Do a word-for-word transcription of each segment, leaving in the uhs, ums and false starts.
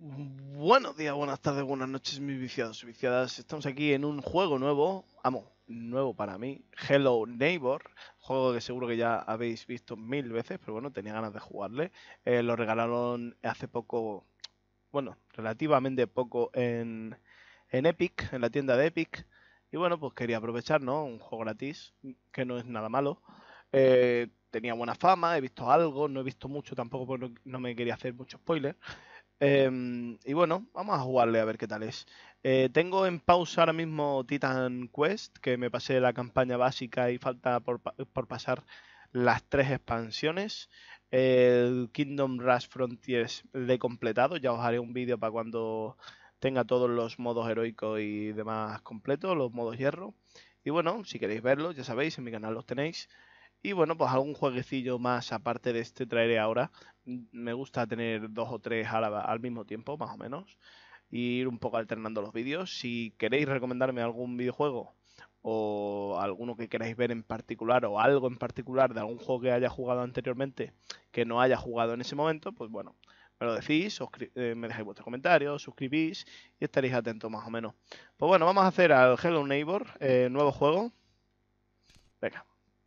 Buenos días, buenas tardes, buenas noches, mis viciados y viciadas. Estamos aquí en un juego nuevo, amo, nuevo para mí, Hello Neighbor, juego que seguro que ya habéis visto mil veces, pero bueno, tenía ganas de jugarle. Eh, lo regalaron hace poco, bueno, relativamente poco en, en Epic, en la tienda de Epic. Y bueno, pues quería aprovechar, ¿no? Un juego gratis, que no es nada malo. Eh, tenía buena fama, he visto algo, no he visto mucho tampoco porque no, no me quería hacer mucho spoiler. Em, y bueno, vamos a jugarle a ver qué tal es. Eh, tengo en pausa ahora mismo Titan Quest, que me pasé la campaña básica y falta por, pa- por pasar las tres expansiones. El Kingdom Rush Frontiers le he completado, ya os haré un vídeo para cuando tenga todos los modos heroicos y demás completos, los modos hierro. Y bueno, si queréis verlos, ya sabéis, en mi canal los tenéis. Y bueno, pues algún jueguecillo más aparte de este traeré ahora. Me gusta tener dos o tres a la- al mismo tiempo, más o menos, y ir un poco alternando los vídeos. Si queréis recomendarme algún videojuego o alguno que queráis ver en particular o algo en particular de algún juego que haya jugado anteriormente que no haya jugado en ese momento, pues bueno, me lo decís, eh, me dejáis vuestros comentarios, suscribís y estaréis atentos más o menos. Pues bueno, vamos a hacer al Hello Neighbor, eh, nuevo juego. Venga.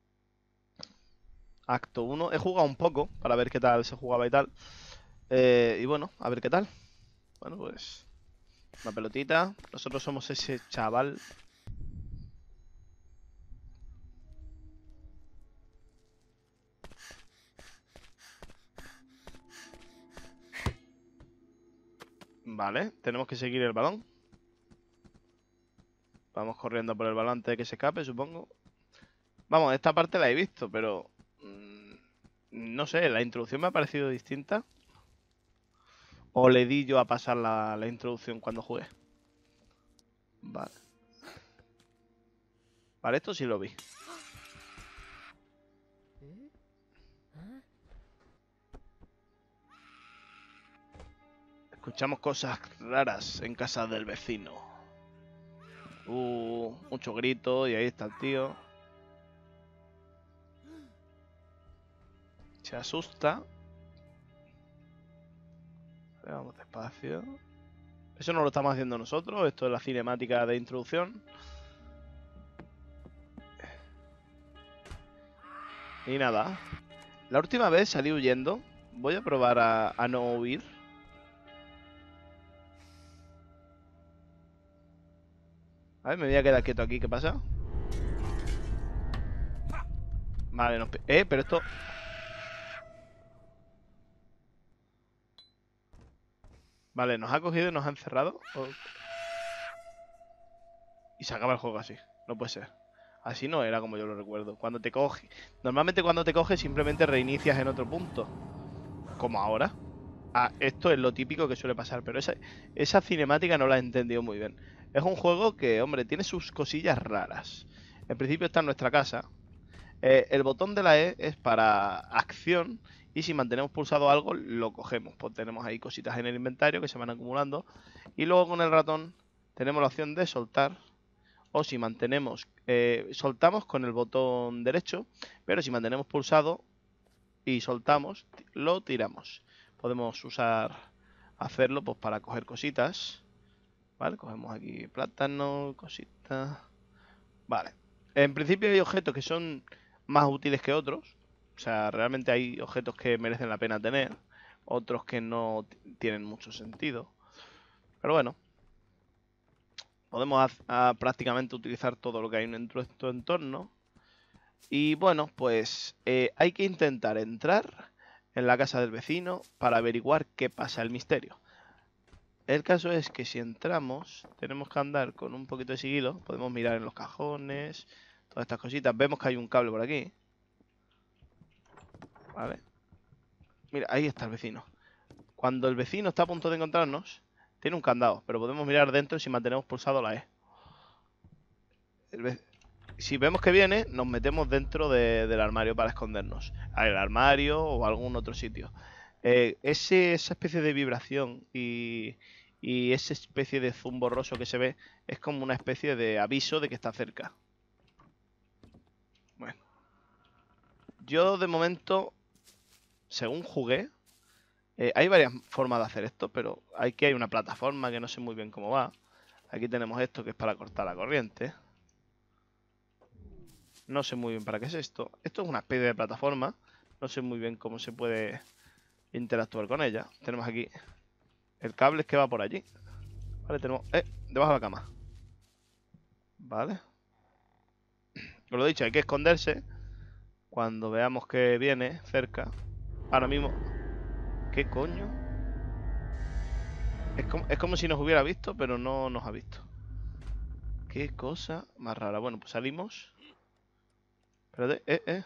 Acto uno. He jugado un poco para ver qué tal se jugaba y tal. Eh, y bueno, a ver qué tal. Bueno, pues una pelotita. Nosotros somos ese chaval. Vale, tenemos que seguir el balón. Vamos corriendo por el balón antes de que se escape, supongo. Vamos, esta parte la he visto, pero... mmm, no sé, la introducción me ha parecido distinta. ¿O le di yo a pasar la, la introducción cuando jugué? Vale. Vale, esto sí lo vi. Escuchamos cosas raras en casa del vecino. Uh, mucho grito y ahí está el tío. Se asusta. Vamos despacio. Eso no lo estamos haciendo nosotros. Esto es la cinemática de introducción. Y nada. La última vez salí huyendo. Voy a probar a, a no huir. A ver, me voy a quedar quieto aquí. ¿Qué pasa? Vale, nos... Eh, pero esto... Vale, nos ha cogido y nos ha encerrado. Oh. Y se acaba el juego así. No puede ser. Así no era como yo lo recuerdo. Cuando te coge... Normalmente cuando te coge simplemente reinicias en otro punto. Como ahora. Ah, esto es lo típico que suele pasar. Pero esa, esa cinemática no la he entendido muy bien. Es un juego que, hombre, tiene sus cosillas raras. En principio está en nuestra casa. Eh, el botón de la E es para acción y si mantenemos pulsado algo lo cogemos. Pues tenemos ahí cositas en el inventario que se van acumulando. Y luego con el ratón tenemos la opción de soltar. O si mantenemos, eh, soltamos con el botón derecho, pero si mantenemos pulsado y soltamos, lo tiramos. Podemos usar, hacerlo pues para coger cositas. Vale, cogemos aquí plátano, cositas. Vale. En principio hay objetos que son más útiles que otros. O sea, realmente hay objetos que merecen la pena tener. Otros que no tienen mucho sentido. Pero bueno. Podemos a, a prácticamente utilizar todo lo que hay en nuestro entorno. Y bueno, pues eh, hay que intentar entrar en la casa del vecino para averiguar qué pasa el misterio. El caso es que si entramos, tenemos que andar con un poquito de sigilo. Podemos mirar en los cajones, todas estas cositas. Vemos que hay un cable por aquí. Vale. Mira, ahí está el vecino. Cuando el vecino está a punto de encontrarnos, tiene un candado, pero podemos mirar dentro si mantenemos pulsado la E. El ve... Si vemos que viene, nos metemos dentro de, del armario para escondernos. Al armario o algún otro sitio. Eh, ese, esa especie de vibración y, y esa especie de zoom borroso que se ve es como una especie de aviso de que está cerca. Bueno. Yo de momento, según jugué, Eh, hay varias formas de hacer esto, pero aquí hay una plataforma que no sé muy bien cómo va. Aquí tenemos esto que es para cortar la corriente. No sé muy bien para qué es esto. Esto es una especie de plataforma. No sé muy bien cómo se puede interactuar con ella. Tenemos aquí el cable que va por allí. Vale, tenemos... Eh, debajo de la cama. Vale. Os lo he dicho, hay que esconderse cuando veamos que viene cerca. Ahora mismo... ¿Qué coño? Es como, es como si nos hubiera visto, pero no nos ha visto. Qué cosa más rara. Bueno, pues salimos. Espérate, eh, eh.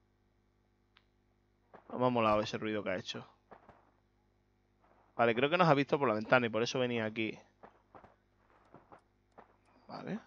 No me ha molado ese ruido que ha hecho. Vale, creo que nos ha visto por la ventana y por eso venía aquí. Vale.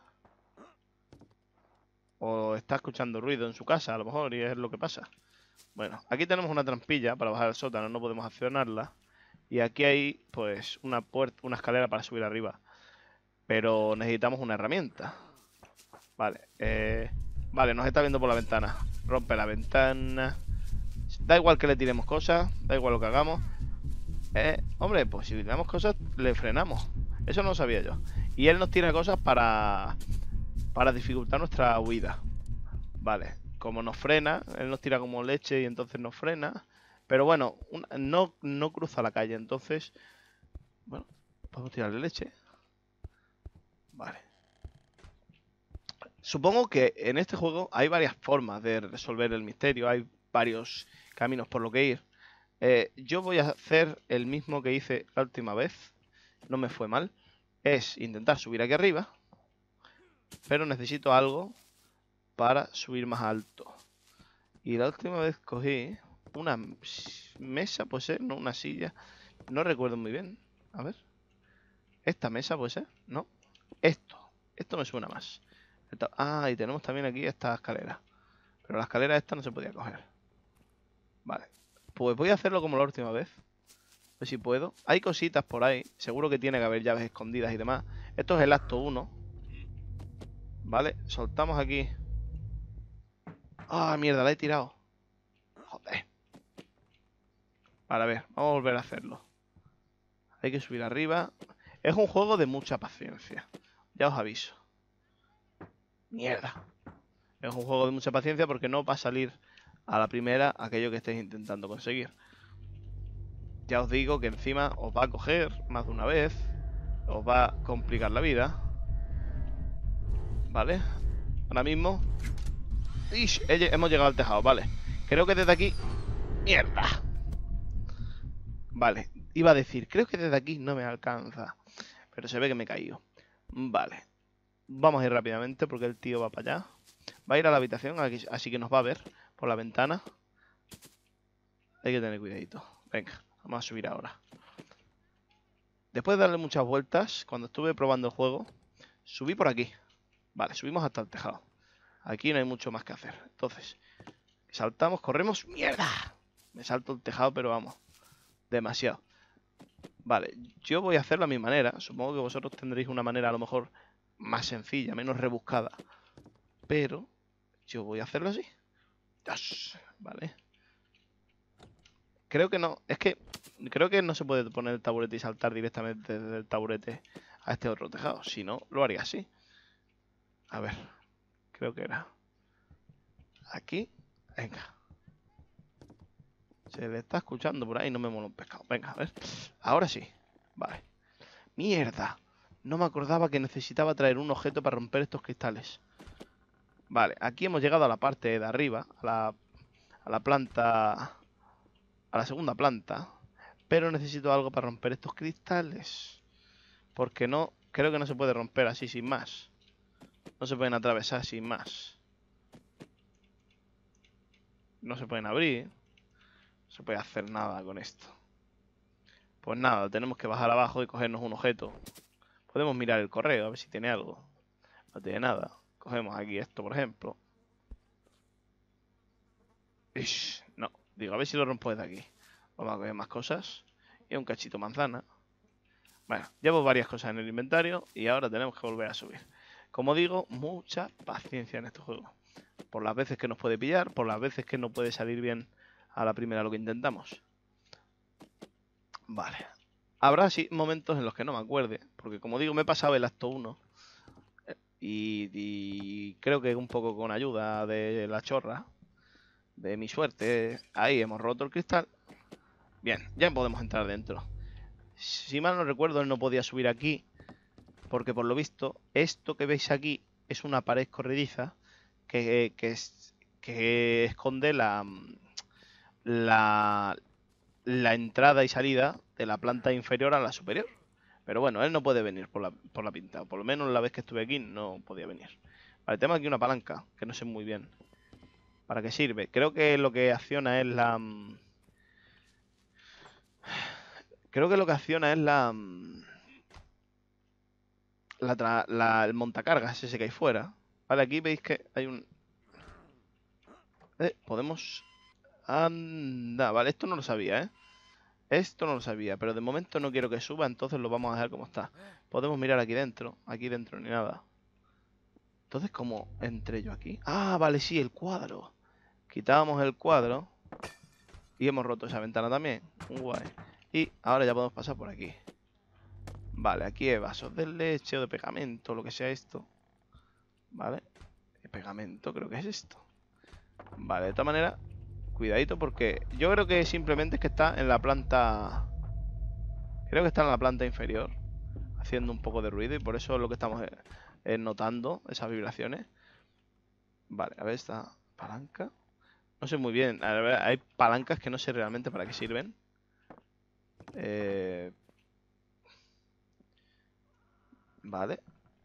O está escuchando ruido en su casa, a lo mejor, y es lo que pasa. Bueno, aquí tenemos una trampilla para bajar al sótano, no podemos accionarla. Y aquí hay, pues, una puerta, una escalera para subir arriba. Pero necesitamos una herramienta. Vale, eh... Vale, nos está viendo por la ventana. Rompe la ventana. Da igual que le tiremos cosas, da igual lo que hagamos. Eh, hombre, pues si le tiramos cosas, le frenamos. Eso no lo sabía yo. Y él nos tira cosas para... Para dificultar nuestra huida. Vale, como nos frena, él nos tira como leche y entonces nos frena. Pero bueno, un, no, no cruza la calle, entonces... Bueno, podemos tirarle leche. Vale. Supongo que en este juego hay varias formas de resolver el misterio. Hay varios caminos por lo que ir. Eh, yo voy a hacer el mismo que hice la última vez. No me fue mal. Es intentar subir aquí arriba. Pero necesito algo para subir más alto. Y la última vez cogí una mesa, puede ser, no una silla. No recuerdo muy bien. A ver. ¿Esta mesa puede ser? No. Esto. Esto me suena más. Ah, y tenemos también aquí esta escalera. Pero la escalera esta no se podía coger. Vale. Pues voy a hacerlo como la última vez. A ver si puedo. Hay cositas por ahí. Seguro que tiene que haber llaves escondidas y demás. Esto es el acto uno. Vale. Soltamos aquí. Ah, mierda, la he tirado. Joder. Vale, a ver. Vamos a volver a hacerlo. Hay que subir arriba. Es un juego de mucha paciencia. Ya os aviso. Mierda. Es un juego de mucha paciencia porque no va a salir a la primera aquello que estéis intentando conseguir. Ya os digo que encima os va a coger más de una vez. Os va a complicar la vida. Vale. Ahora mismo. Ish, hemos llegado al tejado, vale. Creo que desde aquí... ¡Mierda! Vale. Iba a decir, creo que desde aquí no me alcanza. Pero se ve que me he caído. Vale. Vamos a ir rápidamente porque el tío va para allá. Va a ir a la habitación, así que nos va a ver por la ventana. Hay que tener cuidadito. Venga, vamos a subir ahora. Después de darle muchas vueltas, cuando estuve probando el juego, subí por aquí. Vale, subimos hasta el tejado. Aquí no hay mucho más que hacer. Entonces, saltamos, corremos. ¡Mierda! Me salto el tejado, pero vamos. Demasiado. Vale, yo voy a hacerlo a mi manera. Supongo que vosotros tendréis una manera a lo mejor más sencilla, menos rebuscada. Pero yo voy a hacerlo así. Vale. Creo que no. Es que creo que no se puede poner el taburete y saltar directamente desde el taburete a este otro tejado. Si no, lo haría así. A ver. Creo que era aquí. Venga. Se le está escuchando por ahí. No me mola un pescado. Venga, a ver. Ahora sí. Vale. Mierda. No me acordaba que necesitaba traer un objeto para romper estos cristales. Vale. Aquí hemos llegado a la parte de arriba. A la, a la planta... A la segunda planta. Pero necesito algo para romper estos cristales. Porque no... Creo que no se puede romper así sin más. No se pueden atravesar sin más. No se pueden abrir. No se puede hacer nada con esto. Pues nada, tenemos que bajar abajo y cogernos un objeto. Podemos mirar el correo, a ver si tiene algo. No tiene nada. Cogemos aquí esto, por ejemplo. Ish, no, digo, a ver si lo rompo desde aquí. Vamos a coger más cosas. Y un cachito manzana. Bueno, llevo varias cosas en el inventario y ahora tenemos que volver a subir. Como digo, mucha paciencia en este juego. Por las veces que nos puede pillar, por las veces que no puede salir bien a la primera lo que intentamos. Vale. Habrá sí momentos en los que no me acuerde, porque como digo, me he pasado el acto uno. Y, y creo que un poco con ayuda de la chorra, de mi suerte, ahí hemos roto el cristal. Bien, ya podemos entrar dentro. Si mal no recuerdo, él no podía subir aquí, porque por lo visto, esto que veis aquí es una pared corrediza que, que, es, que esconde la, la, la entrada y salida de la planta inferior a la superior. Pero bueno, él no puede venir por la, por la pinta. Por lo menos la vez que estuve aquí no podía venir. Vale, tenemos aquí una palanca, que no sé muy bien para qué sirve. Creo que lo que acciona es la... Creo que lo que acciona es la... la, la el montacargas ese que hay fuera. Vale, aquí veis que hay un... Eh, podemos... Anda, vale, esto no lo sabía, ¿eh? Esto no lo sabía, pero de momento no quiero que suba, entonces lo vamos a dejar como está. Podemos mirar aquí dentro, aquí dentro ni nada. Entonces, ¿cómo entré yo aquí? Ah, vale, sí, el cuadro. Quitábamos el cuadro y hemos roto esa ventana también. Guay. Y ahora ya podemos pasar por aquí. Vale, aquí hay vasos de leche o de pegamento, lo que sea esto. Vale, el pegamento creo que es esto. Vale, de esta manera, cuidadito porque yo creo que simplemente es que está en la planta... Creo que está en la planta inferior, haciendo un poco de ruido y por eso es lo que estamos eh, notando, esas vibraciones. Vale, a ver esta palanca. No sé muy bien, a ver, hay palancas que no sé realmente para qué sirven. Eh... Vale.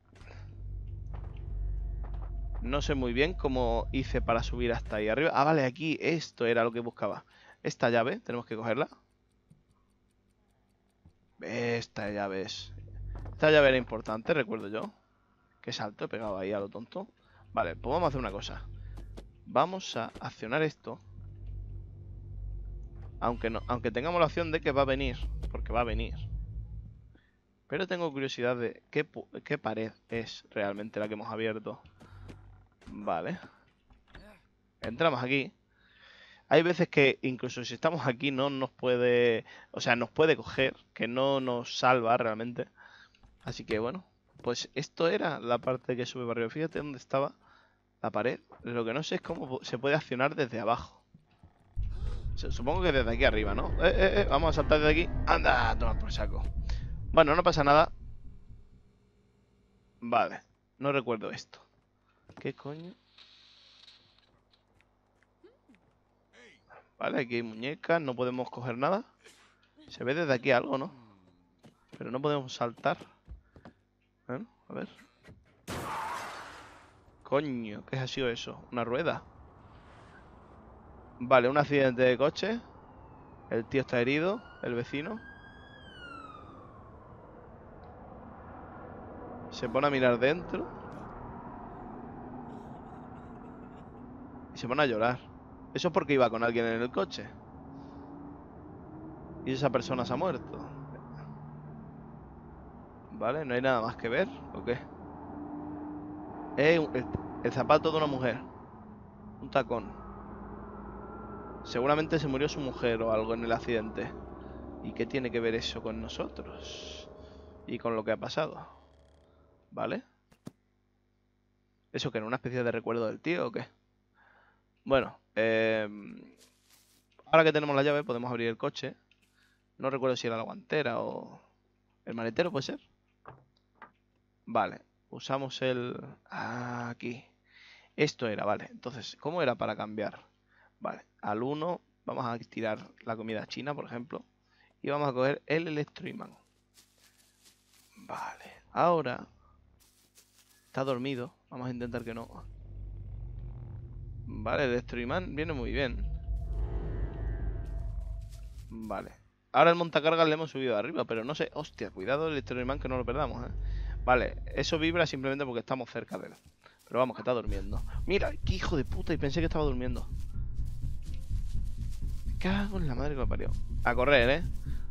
No sé muy bien cómo hice para subir hasta ahí arriba. Ah, vale, aquí esto era lo que buscaba. Esta llave, tenemos que cogerla. Esta llave es... Esta llave era importante, recuerdo yo. Qué salto he pegado ahí a lo tonto. Vale, pues vamos a hacer una cosa. Vamos a accionar esto. Aunque, no, aunque tengamos la opción de que va a venir. Porque va a venir. Pero tengo curiosidad de qué, qué pared es realmente la que hemos abierto. Vale. Entramos aquí. Hay veces que incluso si estamos aquí no nos puede... O sea, nos puede coger. Que no nos salva realmente. Así que bueno. Pues esto era la parte que sube para arriba. Fíjate dónde estaba la pared. Lo que no sé es cómo se puede accionar desde abajo. Supongo que desde aquí arriba, ¿no? Eh, eh, eh, vamos a saltar desde aquí. Anda, toma por saco. Bueno, no pasa nada. Vale, no recuerdo esto. ¿Qué coño? Vale, aquí hay muñecas, no podemos coger nada. Se ve desde aquí algo, ¿no? Pero no podemos saltar. Bueno, a ver. Coño, ¿qué ha sido eso? ¿Una rueda? Vale, un accidente de coche. El tío está herido, el vecino. Se pone a mirar dentro. Y se pone a llorar. Eso es porque iba con alguien en el coche. Y esa persona se ha muerto. Vale, no hay nada más que ver, ¿o qué? Eh, el, el zapato de una mujer. Un tacón. Seguramente se murió su mujer o algo en el accidente. ¿Y qué tiene que ver eso con nosotros? Y con lo que ha pasado. ¿Vale? ¿Eso que era una especie de recuerdo del tío o qué? Bueno, eh, ahora que tenemos la llave podemos abrir el coche. No recuerdo si era la guantera o... ¿El maletero puede ser? Vale, usamos el... Ah, aquí. Esto era, vale. Entonces, ¿cómo era para cambiar? Vale, al uno vamos a tirar la comida china, por ejemplo. Y vamos a coger el electroimán. Vale, ahora... Está dormido. Vamos a intentar que no. Vale, el electroimán viene muy bien. Vale. Ahora el montacargas le hemos subido de arriba, pero no sé... Hostia, cuidado el electroimán que no lo perdamos, ¿eh? Vale, eso vibra simplemente porque estamos cerca de él. Pero vamos, que está durmiendo. Mira, qué hijo de puta, y pensé que estaba durmiendo. Me cago en la madre que me parió. A correr, ¿eh?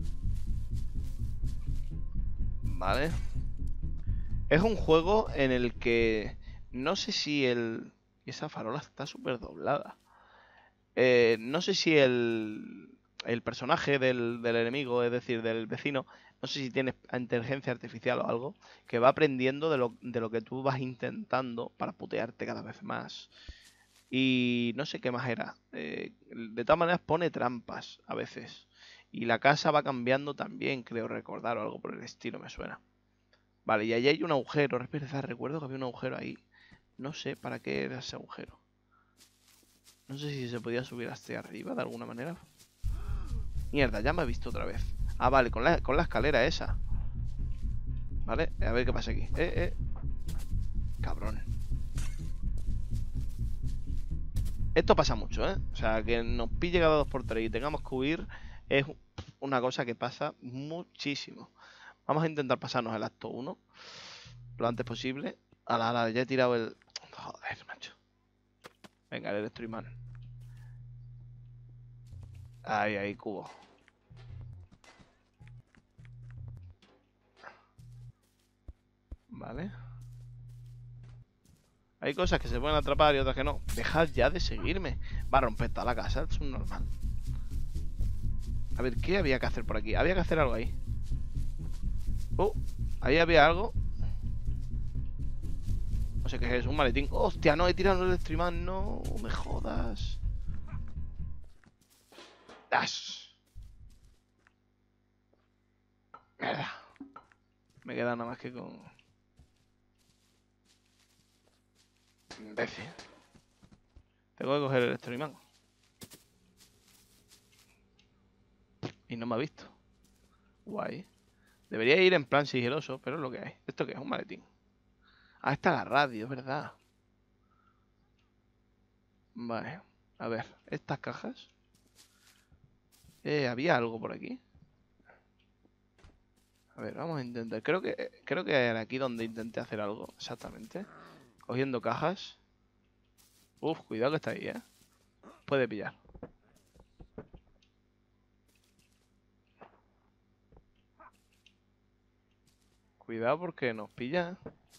Vale. Es un juego en el que... No sé si el... Esa farola está súper doblada. Eh, no sé si el... el personaje del, del enemigo, es decir, del vecino, no sé si tiene inteligencia artificial o algo, que va aprendiendo de lo, de lo que tú vas intentando para putearte cada vez más. Y no sé qué más era. Eh, de todas maneras pone trampas a veces. Y la casa va cambiando también, creo recordar, o algo por el estilo, me suena. Vale, y allí hay un agujero. Recuerdo que había un agujero ahí. No sé para qué era ese agujero. No sé si se podía subir hasta arriba de alguna manera. Mierda, ya me he visto otra vez. Ah, vale, con la, con la escalera esa. Vale, a ver qué pasa aquí. Eh, eh. Cabrón. Esto pasa mucho, ¿eh? O sea, que nos pille cada dos por tres y tengamos que huir es una cosa que pasa muchísimo. Vamos a intentar pasarnos el acto uno lo antes posible. A la, a la, ya he tirado el... Joder, macho. Venga, el Electroimán. Ahí, ahí, cubo. Vale. Hay cosas que se pueden atrapar y otras que no. Dejad ya de seguirme. Va a romper toda la casa, es un normal. A ver, ¿qué había que hacer por aquí? Había que hacer algo ahí. Oh, ahí había algo. No sé qué es, un maletín. Hostia, no, he tirado el Electroimán. No me jodas. Dash. Mierda. Me queda nada más que con... Imbécil. Tengo que coger el Electroimán. Y no me ha visto. Guay. Debería ir en plan sigiloso, pero es lo que hay. ¿Esto qué es? Un maletín. Ah, está la radio, es verdad. Vale. A ver, estas cajas. Eh, ¿había algo por aquí? A ver, vamos a intentar. Creo que creo que era aquí donde intenté hacer algo. Exactamente. Cogiendo cajas. Uf, cuidado que está ahí, ¿eh? Puede pillar. Cuidado porque nos pilla.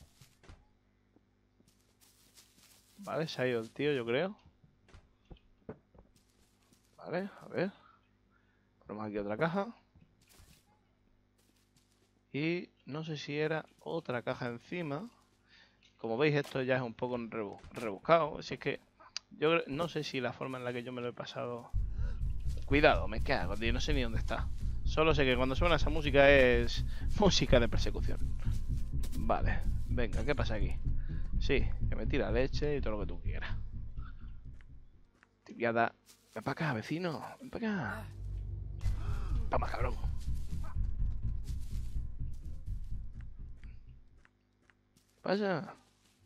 Vale, se ha ido el tío, yo creo. Vale, a ver. Ponemos aquí otra caja. Y no sé si era otra caja encima. Como veis, esto ya es un poco rebuscado. Así que yo no sé si la forma en la que yo me lo he pasado... Cuidado, me cago, tío, no sé ni dónde está. Solo sé que cuando suena esa música es música de persecución. Vale, venga, ¿qué pasa aquí? Sí, que me tira leche y todo lo que tú quieras. Tibiada. Ven para acá, vecino. Ven para acá. Toma, cabrón. Pasa.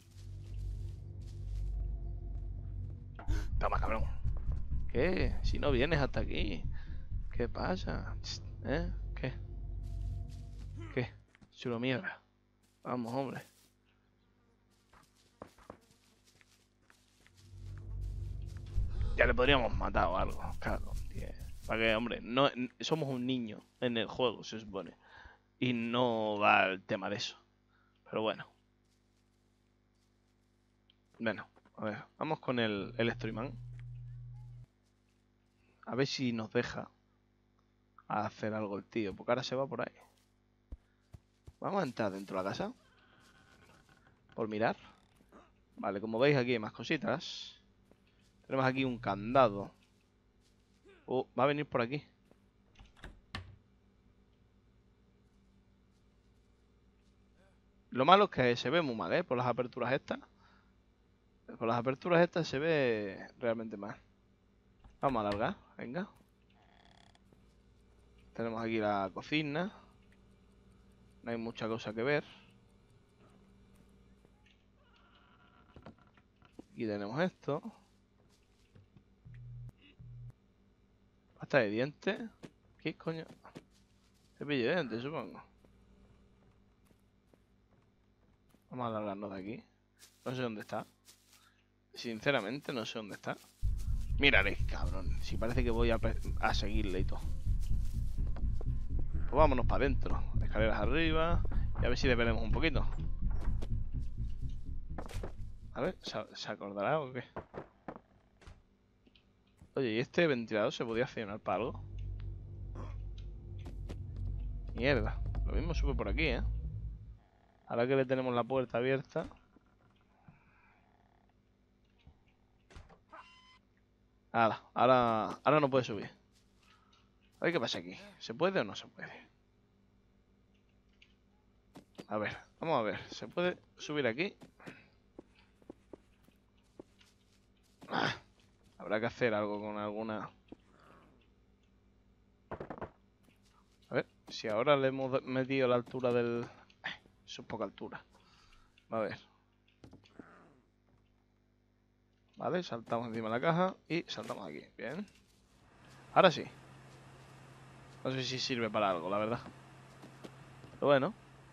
Toma, cabrón. ¿Qué? Si no vienes hasta aquí. ¿Qué pasa? ¿Eh? ¿Qué? ¿Qué? Chulo mierda. Vamos, hombre. Ya le podríamos matar o algo. Claro, tío. Para que, hombre, no, somos un niño en el juego, se supone. Y no va el tema de eso. Pero bueno. Bueno, a ver. Vamos con el Electroimán. A ver si nos deja hacer algo el tío. Porque ahora se va por ahí. Vamos a entrar dentro de la casa. Por mirar. Vale, como veis aquí hay más cositas. Tenemos aquí un candado. Oh, va a venir por aquí. Lo malo es que se ve muy mal, ¿eh? Por las aperturas estas. Por las aperturas estas se ve realmente mal. Vamos a alargar, venga. Tenemos aquí la cocina. No hay mucha cosa que ver. Aquí tenemos esto. Pasta de dientes. ¿Qué coño? Cepillo de dientes, supongo. Vamos a alargarnos de aquí. No sé dónde está. Sinceramente no sé dónde está. Mírale, cabrón. Si parece que voy a, a seguirle y todo. Pues vámonos para adentro. Escaleras arriba. Y a ver si le veremos un poquito. A ver, ¿se, ¿se acordará o qué? Oye, ¿y este ventilador se podía accionar para algo? Mierda. Lo mismo sube por aquí, ¿eh? Ahora que le tenemos la puerta abierta. Ahora, ahora, ahora no puede subir. A ver qué pasa aquí. ¿Se puede o no se puede? A ver, vamos a ver. ¿Se puede subir aquí? Ah, habrá que hacer algo con alguna... A ver, si ahora le hemos metido la altura del... Eso es poca altura. A ver. Vale, saltamos encima de la caja y saltamos aquí. Bien. Ahora sí. No sé si sirve para algo, la verdad. Pero bueno.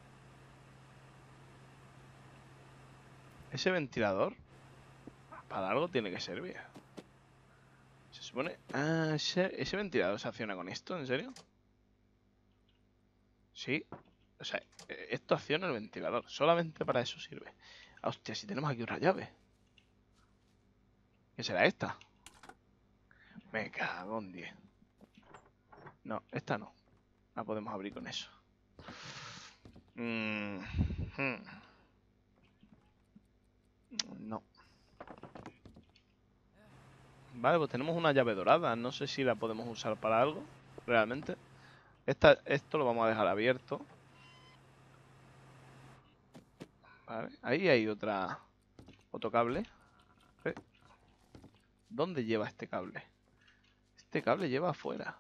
Ese ventilador para algo tiene que servir. Se supone... Ah, ese, ese ventilador se acciona con esto, ¿en serio? Sí. O sea, esto acciona el ventilador. Solamente para eso sirve. Ah, hostia, si tenemos aquí otra llave. ¿Qué será esta? Me cago en diez. No, esta no. La podemos abrir con eso. Mm, hmm. No. Vale, pues tenemos una llave dorada. No sé si la podemos usar para algo. Realmente. Esta, esto lo vamos a dejar abierto. Vale. Ahí hay otra... Otro cable. ¿Eh? ¿Dónde lleva este cable? Este cable lleva afuera.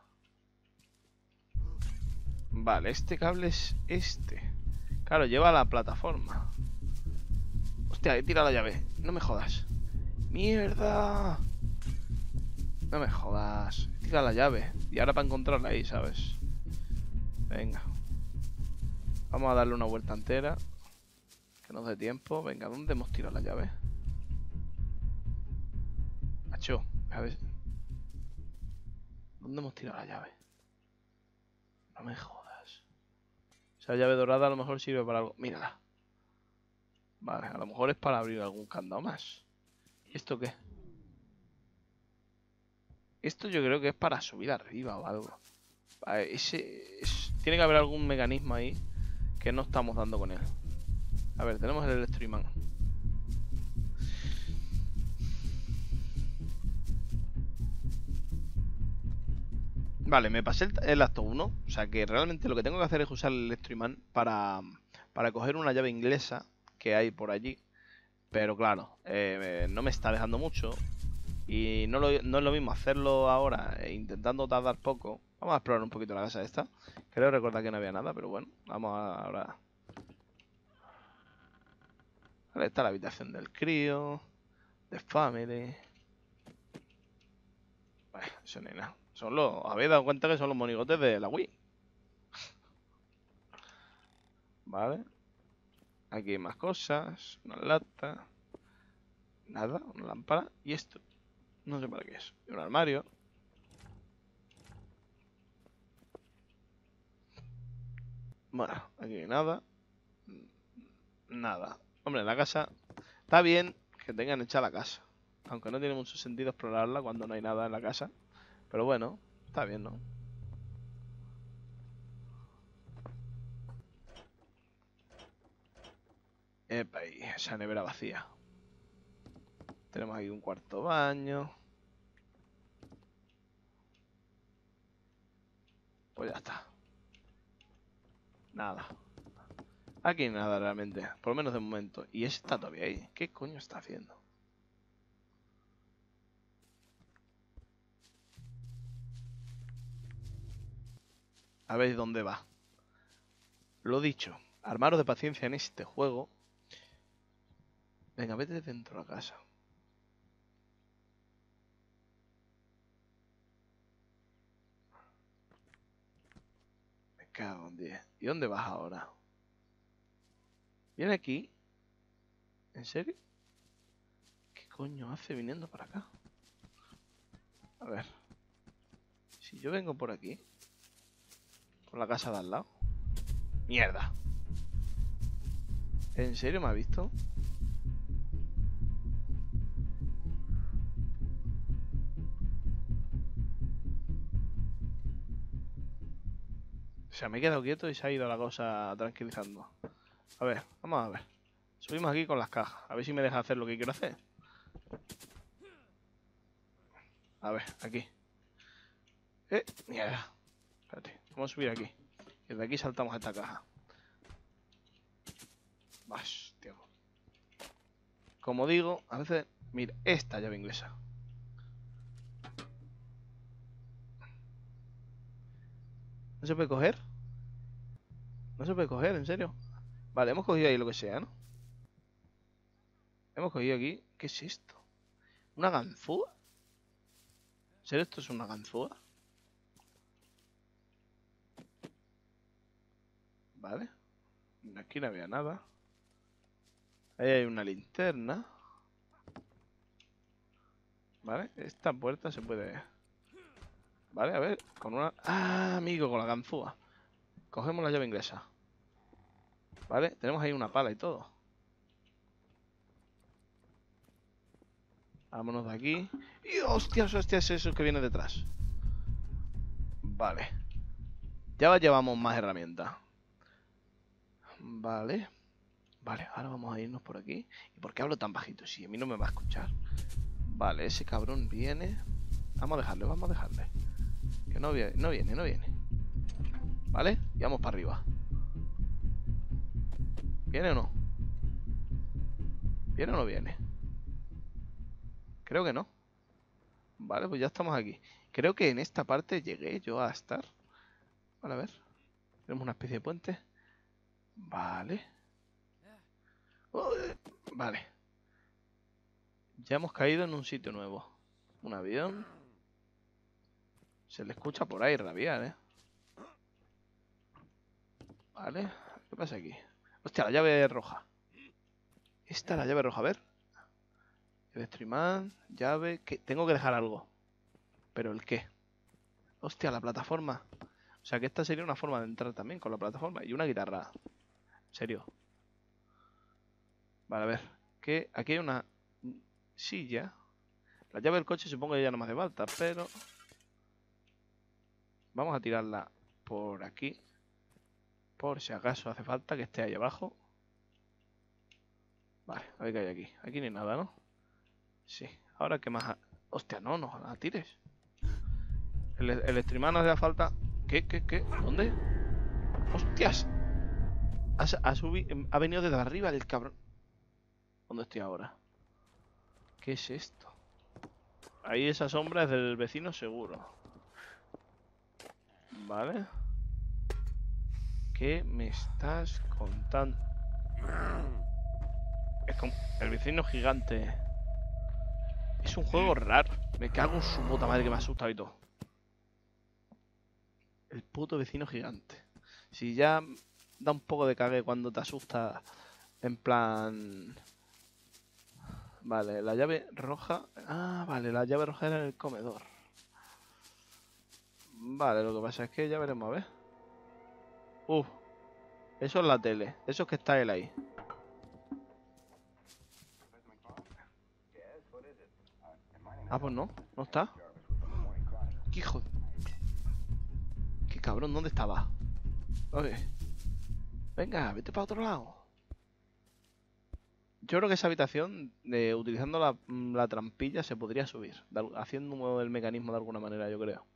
Vale, este cable es este. Claro, lleva a la plataforma. Hostia, he tirado la llave. No me jodas. ¡Mierda! No me jodas. He tirado la llave. Y ahora para encontrarla ahí, ¿sabes? Venga. Vamos a darle una vuelta entera. Que nos dé tiempo. Venga, ¿dónde hemos tirado la llave? Macho, a ver. ¿Dónde hemos tirado la llave? No me jodas. Esa llave dorada a lo mejor sirve para algo. Mírala. Vale, a lo mejor es para abrir algún candado más. ¿Y esto qué? Esto yo creo que es para subir arriba o algo. Vale, ese, es, tiene que haber algún mecanismo ahí que no estamos dando con él. A ver, tenemos el electroimán. Vale, me pasé el, el acto uno. O sea que realmente lo que tengo que hacer es usar el electroimán para, para coger una llave inglesa que hay por allí. Pero claro, eh, no me está dejando mucho. Y no, lo, no es lo mismo hacerlo ahora e intentando tardar poco. Vamos a explorar un poquito la casa esta. Creo recordar que no había nada, pero bueno, vamos a, ahora. Vale, está la habitación del crío, de family. Bueno, eso no hay nada. Son los, habéis dado cuenta que son los monigotes de la Wii. Vale. Aquí hay más cosas. Una lata. Nada, una lámpara. Y esto. No sé para qué es. Y un armario. Bueno, aquí hay nada. Nada. Hombre, la casa... Está bien que tengan hecha la casa. Aunque no tiene mucho sentido explorarla cuando no hay nada en la casa. Pero bueno, está bien, ¿no? Epa, y esa nevera vacía. Tenemos ahí un cuarto baño. Pues ya está. Nada. Aquí nada realmente. Por lo menos de momento. Y ese está todavía ahí. ¿Qué coño está haciendo? A ver dónde va. Lo dicho. Armaros de paciencia en este juego. Venga, vete dentro de la casa. Me cago en diez. ¿Y dónde vas ahora? ¿Viene aquí? ¿En serio? ¿Qué coño hace viniendo para acá? A ver. Si yo vengo por aquí. Por la casa de al lado. ¡Mierda! ¿En serio me ha visto? sea, me he quedado quieto y se ha ido la cosa tranquilizando. A ver, vamos a ver. Subimos aquí con las cajas. A ver si me deja hacer lo que quiero hacer. A ver, aquí. Eh, mierda. Espérate, vamos a subir aquí. Y desde aquí saltamos a esta caja. Vas, tío. Como digo, a veces... Mira, esta llave inglesa. ¿No se puede coger? ¿No se puede coger? ¿En serio? Vale, hemos cogido ahí lo que sea, ¿no? Hemos cogido aquí... ¿Qué es esto? ¿Una ganzúa? ¿En serio esto es una ganzúa? Vale. Aquí no había nada. Ahí hay una linterna. Vale, esta puerta se puede... Vale, a ver, con una... Ah, amigo, con la ganzúa. Cogemos la llave inglesa. Vale, tenemos ahí una pala y todo. Vámonos de aquí. ¡Y hostias, hostias, eso que viene detrás! Vale. Ya llevamos más herramientas. Vale. Vale, ahora vamos a irnos por aquí. ¿Y por qué hablo tan bajito? Si a mí no me va a escuchar. Vale, ese cabrón viene. Vamos a dejarle, vamos a dejarle. Que no viene, no viene, no viene. Vale, y vamos para arriba. ¿Viene o no? ¿Viene o no viene? Creo que no. Vale, pues ya estamos aquí. Creo que en esta parte llegué yo a estar. Vale, a ver. Tenemos una especie de puente. Vale. Oh, eh, vale. Ya hemos caído en un sitio nuevo. Un avión. Se le escucha por ahí rabiar, ¿eh? Vale. ¿Qué pasa aquí? Hostia, la llave roja. Esta es la llave roja, a ver. Electroimán, llave... ¿Qué? Tengo que dejar algo. ¿Pero el qué? Hostia, la plataforma. O sea que esta sería una forma de entrar también con la plataforma. Y una guitarra. ¿En serio? Vale, a ver. Que aquí hay una silla. La llave del coche supongo que ya no me hace falta, pero... Vamos a tirarla por aquí. Por si acaso hace falta que esté ahí abajo. Vale, a ver qué hay aquí. Aquí no hay nada, ¿no? Sí. Ahora que más... Ha... Hostia, no, no la tires. El, el streamer no hace falta... ¿Qué, qué, qué? ¿Dónde? ¡Hostias! Ha, ha, subido, ha venido desde arriba el cabrón. ¿Dónde estoy ahora? ¿Qué es esto? Ahí esa sombra es del vecino seguro. Vale. ¿Qué me estás contando? Es como el vecino gigante. Es un juego raro. Me cago en su puta madre que me ha asustado y todo. El puto vecino gigante. Si ya da un poco de cague cuando te asusta. En plan... Vale, la llave roja... Ah, vale, la llave roja era en el comedor. Vale, lo que pasa es que ya veremos, a ver. Uf. Eso es la tele. Eso es que está él ahí. Ah, pues no. No está. ¿Qué hijo? Qué cabrón, ¿dónde estaba? Oye. Venga, vete para otro lado. Yo creo que esa habitación, de, utilizando la, la trampilla, se podría subir. De, haciendo el mecanismo de alguna manera, yo creo.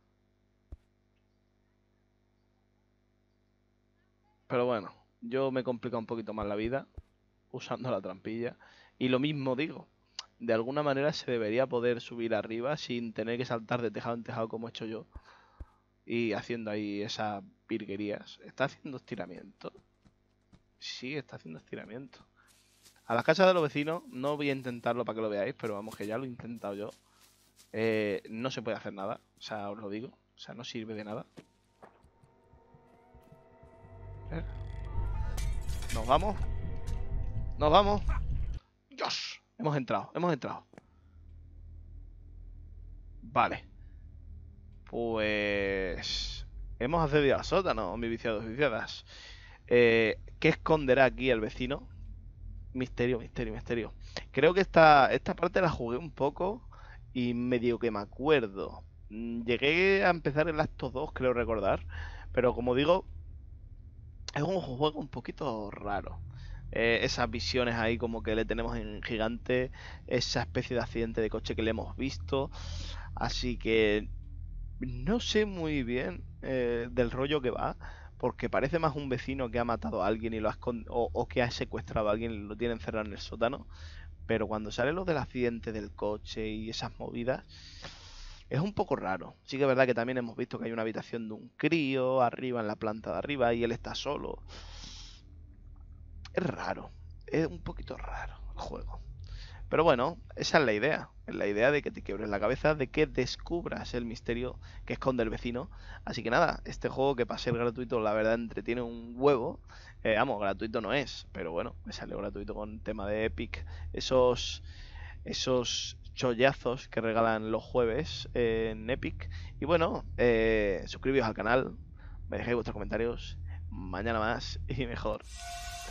Pero bueno, yo me he complicado un poquito más la vida usando la trampilla. Y lo mismo digo. De alguna manera se debería poder subir arriba sin tener que saltar de tejado en tejado como he hecho yo. Y haciendo ahí esas virguerías. ¿Está haciendo estiramiento? Sí, está haciendo estiramiento. A las casas de los vecinos, no voy a intentarlo para que lo veáis, pero vamos, que ya lo he intentado yo. Eh, no se puede hacer nada, o sea, os lo digo. O sea, no sirve de nada. A ver. Nos vamos. Nos vamos. ¡Dios! Hemos entrado, hemos entrado. Vale. Pues... Hemos accedido al sótano, mis viciados y viciadas. Eh, ¿Qué esconderá aquí el vecino? Misterio, misterio, misterio. Creo que esta, esta parte la jugué un poco y medio que me acuerdo. Llegué a empezar el acto dos, creo recordar, Pero como digo, es un juego un poquito raro. Eh, esas visiones ahí como que le tenemos en Gigante, esa especie de accidente de coche que le hemos visto. Así que no sé muy bien eh, del rollo que va, porque parece más un vecino que ha matado a alguien y lo ha escon- o, o que ha secuestrado a alguien y lo tiene encerrado en el sótano. Pero cuando sale lo del accidente del coche y esas movidas, es un poco raro. Sí que es verdad que también hemos visto que hay una habitación de un crío arriba en la planta de arriba y él está solo. Es raro, es un poquito raro el juego. Pero bueno, esa es la idea. Es la idea de que te quiebres la cabeza, de que descubras el misterio que esconde el vecino. Así que nada, este juego que para ser gratuito, la verdad, entretiene un huevo. Eh, vamos, gratuito no es, pero bueno, me salió gratuito con tema de Epic. Esos, esos chollazos que regalan los jueves eh, en Epic. Y bueno, eh, suscribíos al canal, me dejéis vuestros comentarios. Mañana más y mejor.